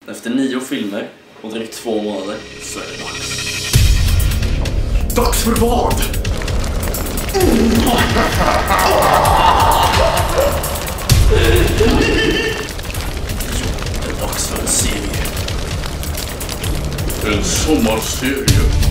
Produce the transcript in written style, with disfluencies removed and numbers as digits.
Efter 9 filmer och drygt 2 månader så är det dags. Dags för vad? Det är dags för en serie. En sommarserie.